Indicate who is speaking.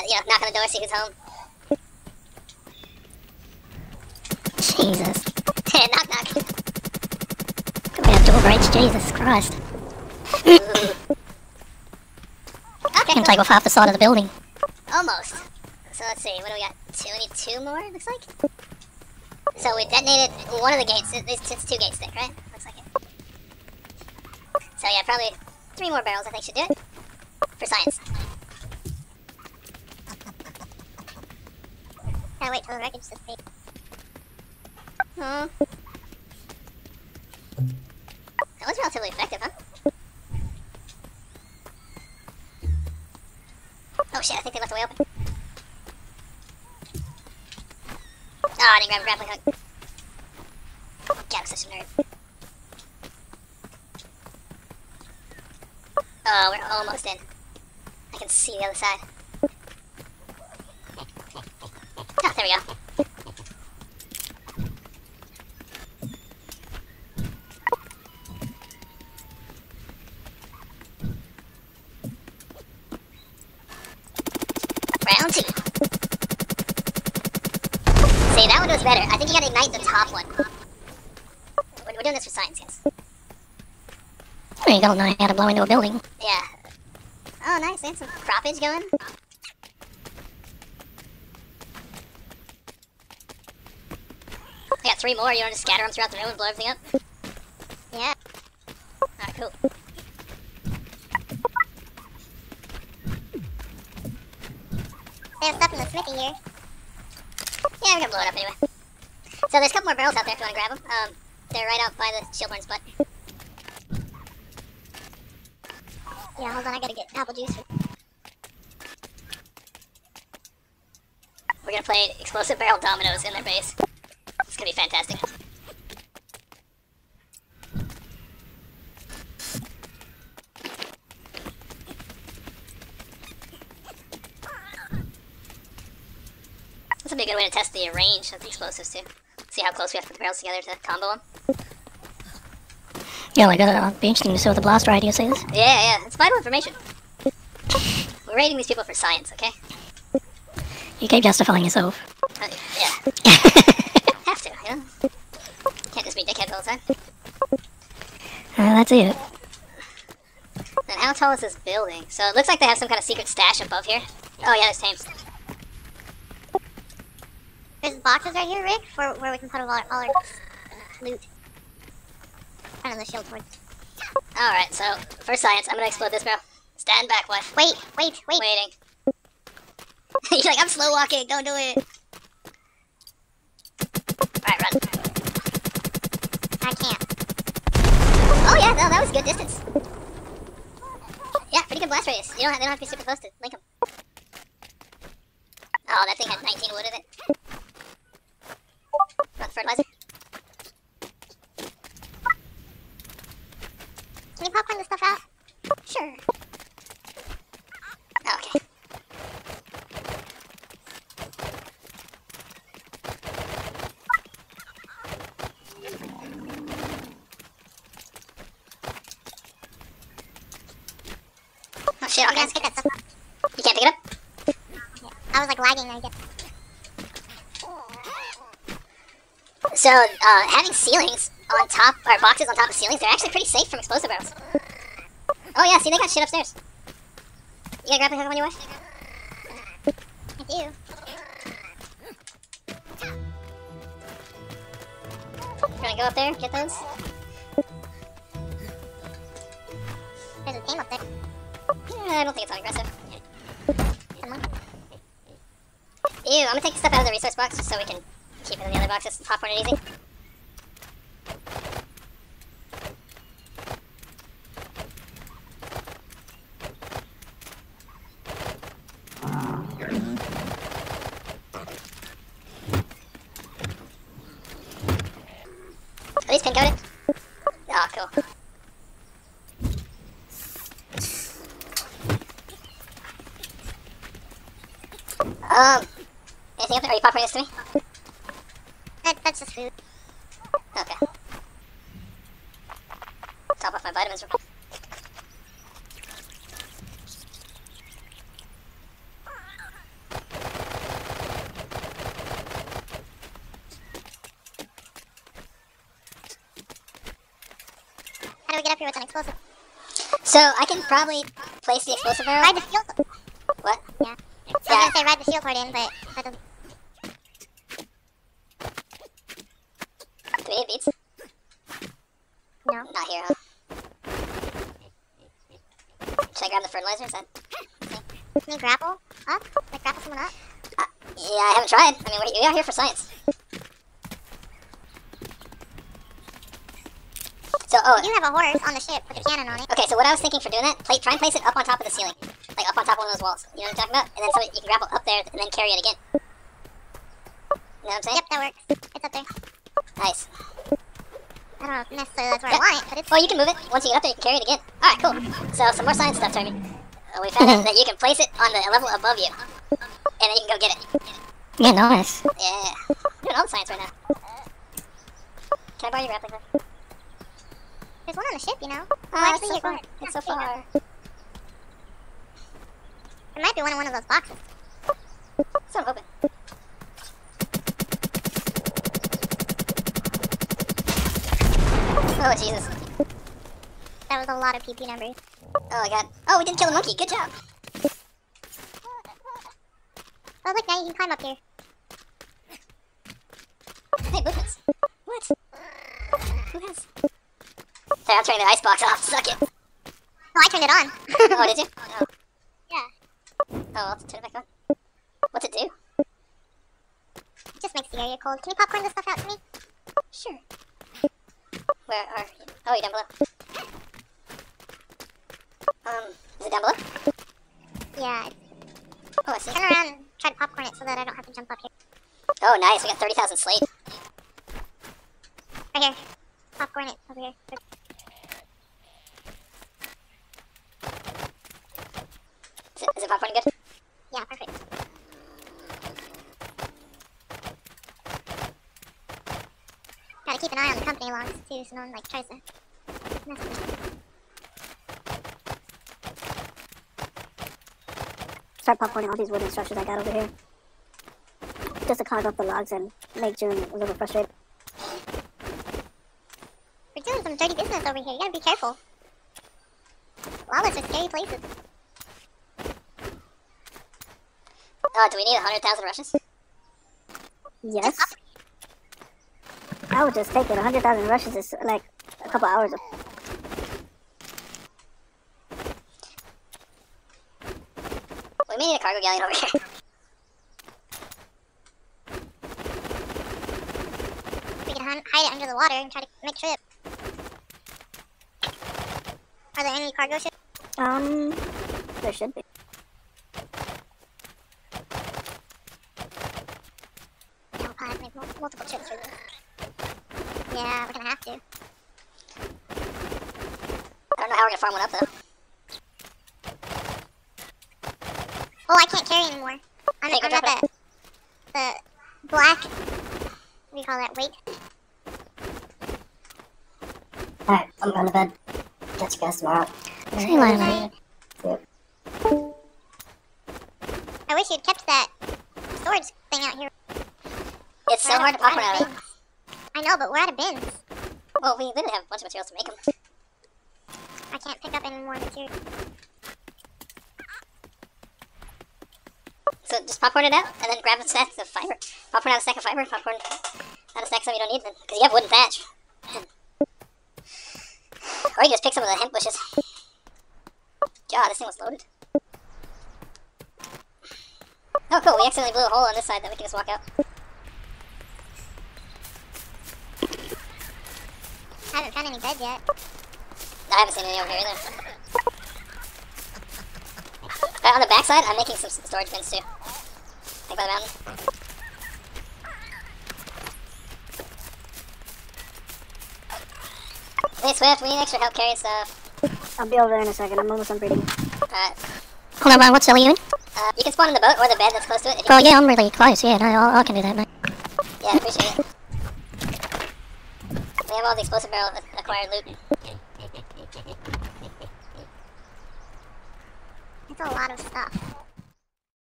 Speaker 1: knock on the door, see who's home.
Speaker 2: Jesus.
Speaker 1: Knock, knock.
Speaker 2: We have door breaks, Jesus Christ.
Speaker 1: Okay,
Speaker 2: Can take off half the side of the building.
Speaker 1: almost. So let's see, what do we got? We need 2 more, it looks like? So we detonated one of the gates. It's 2 gates thick, right? Looks like it. So yeah, probably 3 more barrels I think should do it. For science.
Speaker 3: Gotta wait till the wreckage dissipates.
Speaker 1: That was relatively effective, huh? Oh shit, I think they left the way open. Oh, I didn't grab a grappling hook. God, I'm such a nerd. Oh, we're almost in. I can see the other side. Oh, there we go. Round 2. See, that one was better. I think you gotta ignite the top one. We're doing this for science, guys.
Speaker 2: Well, you gotta know how to blow into a building.
Speaker 1: Yeah. Oh, nice. They had some croppage going. I got 3 more. You want to just scatter them throughout the room and blow everything up?
Speaker 3: Yeah.
Speaker 1: Alright, cool.
Speaker 3: There's stuff in the smithy here.
Speaker 1: Yeah, we're gonna blow it up anyway. So there's a couple more barrels out there if you want to grab them. They're right out by the Shieldhorn's butt.
Speaker 3: Yeah, hold on, I gotta get apple juice.
Speaker 1: We're gonna play explosive barrel dominoes in their base. It's gonna be fantastic. This would be a good way to test the range of the explosives too. See how close we have to put the barrels together to combo them.
Speaker 2: Yeah, like that'd be interesting to see what the blast radius is.
Speaker 1: Yeah, it's vital information. We're rating these people for science, okay?
Speaker 2: You keep justifying yourself.
Speaker 1: Yeah. Have to, you know? Can't just be dickheads all the time.
Speaker 2: That's it.
Speaker 1: And how tall is this building? So it looks like they have some kind of secret stash above here. Oh yeah, there's Thames.
Speaker 3: There's boxes right here, Rick, for where we can put all our loot. Kind of the shield towards.
Speaker 1: Alright, so for science, I'm gonna explode this barrel. Stand back, wife.
Speaker 3: Wait.
Speaker 1: Waiting. You're like, I'm slow walking, don't do it. Alright, run.
Speaker 3: I can't.
Speaker 1: Oh yeah, no, that was a good distance. Yeah, pretty good blast radius. They don't have to be super close to link them. Oh, that thing had 19 wood in it. Run fertilizer.
Speaker 3: Can you popcorn this stuff out?
Speaker 1: Sure. Oh, okay. Oh shit,
Speaker 3: You
Speaker 1: okay.
Speaker 3: guys pick that stuff up.
Speaker 1: You can't pick it up?
Speaker 3: Yeah. I was like lagging, I guess.
Speaker 1: So, having ceilings on top, or boxes on top of ceilings, they're actually pretty safe from explosive barrels. Oh yeah, see, they got shit upstairs. You got a grappling hook on your way?
Speaker 3: I do.
Speaker 1: You wanna go up there, get those?
Speaker 3: There's a team up there.
Speaker 1: Yeah, I don't think it's on aggressive.
Speaker 3: Come on.
Speaker 1: Ew, I'm gonna take the stuff out of the resource box just so we can keep it in the other boxes. Popcorn it easy. Are these pin coated? Oh, cool. Anything up there? Are you popping this to me?
Speaker 3: That's just food.
Speaker 1: Okay. Top off my vitamins real quick.
Speaker 3: we get up here with an explosive.
Speaker 1: So I can probably place the explosive barrel.
Speaker 3: Ride the shield.
Speaker 1: What?
Speaker 3: Yeah. So I was gonna say ride the shield horde in, but that doesn't.
Speaker 1: Do we need beats?
Speaker 3: No.
Speaker 1: Not here, huh? Should I grab the fertilizer? Is that?
Speaker 3: Can you grapple up? Like grapple someone up?
Speaker 1: Yeah, I haven't tried. I mean, we are here for science. So,
Speaker 3: You do have a horse on the ship with a cannon on it.
Speaker 1: okay, so what I was thinking for doing that, try and place it up on top of the ceiling. Like up on top of one of those walls. You know what I'm talking about? And then so you can grapple up there and then carry it again. You know what I'm saying?
Speaker 3: Yep, that works. It's up there.
Speaker 1: Nice.
Speaker 3: I don't know if necessarily that's where I want it, but it's.
Speaker 1: Oh, you can move it. Once you get up there, you can carry it again. Alright, cool. So, some more science stuff, Toby. We found out that you can place it on the level above you. And then you can go get it.
Speaker 2: Yeah, nice.
Speaker 1: Yeah. We're doing all the science right now. Can I borrow your grappling hook?
Speaker 3: There's one on the ship, you know.
Speaker 1: It's so far. It's so far.
Speaker 3: There might be one in one of those boxes.
Speaker 1: So I'm hoping. Oh, Jesus.
Speaker 3: That was a lot of PP numbers.
Speaker 1: Oh, my God. Oh, we didn't kill a monkey. Good job.
Speaker 3: Oh, look, now you can climb up here.
Speaker 1: Hey, movements. What? Who has? Sorry, I'm turning the icebox off. Suck it.
Speaker 3: No, I turned it on.
Speaker 1: Oh, did you? Oh.
Speaker 3: Yeah.
Speaker 1: Oh, I'll have to turn it back on. What's it do?
Speaker 3: It just makes the area cold. Can you popcorn this stuff out to me?
Speaker 1: Sure. Where are you? Oh, you're down below. Is it down below?
Speaker 3: Yeah.
Speaker 1: Oh, I see.
Speaker 3: Turn around and try to popcorn it so that I don't have to jump up here.
Speaker 1: Oh, nice. We got 30,000 slate.
Speaker 3: Right here. Popcorn it over here.
Speaker 1: Is it popcorn good?
Speaker 3: Yeah, perfect. Gotta keep an eye on the company logs too, so no one like tries to mess with me.
Speaker 2: Start popcorning all these wooden structures I got over here. Just to clog up the logs and make June a little frustrated.
Speaker 3: We're doing some dirty business over here. You gotta be careful. Lawless are scary places.
Speaker 1: Oh, do we need 100,000 rushes?
Speaker 2: Yes. I would just take it. 100,000 rushes is like a couple hours of.
Speaker 1: We may need a cargo galleon over here.
Speaker 3: We can hide it under the water and try to make trip. Are there any cargo ships?
Speaker 2: There should be.
Speaker 3: Yeah, we'll probably have to make multiple trips for this. Yeah, we're gonna have to.
Speaker 1: I don't know how we're gonna farm one up though.
Speaker 3: Oh, I can't carry anymore. I'm
Speaker 1: Hey, go
Speaker 3: at
Speaker 1: drop
Speaker 3: the black. What do you call that? Weight.
Speaker 2: Alright, I'm going to bed. Catch you guys tomorrow.
Speaker 3: See you later.
Speaker 2: Yep.
Speaker 3: I wish you'd kept that storage thing out here.
Speaker 1: It's so hard to popcorn out of it.
Speaker 3: I know, but we're out of bins.
Speaker 1: Well, we literally have a bunch of materials to make them.
Speaker 3: I can't pick up any more material.
Speaker 1: So just popcorn it out, and then grab a stack of fiber. Popcorn out a stack of fiber, popcorn out a stack of stuff you don't need, because you have wooden thatch. Or you just pick some of the hemp bushes. God, this thing was loaded. Oh, cool, we accidentally blew a hole on this side that we can just walk out.
Speaker 3: I haven't found any beds yet.
Speaker 1: I haven't seen any over here either. On the back side, I'm making some storage bins too. Like by the mountain. Hey Swift, we need extra help carrying stuff.
Speaker 2: I'll be over there in a second. I'm almost unbreathing.
Speaker 1: Alright.
Speaker 2: Hold on, Ron, what cell are you in?
Speaker 1: You can spawn in the boat or the bed that's close to it.
Speaker 2: Oh, yeah, I'm really close. Yeah, no, I can do that, mate.
Speaker 1: Yeah, I appreciate it. We have all the explosive barrel acquired loot.
Speaker 3: It's a lot of stuff.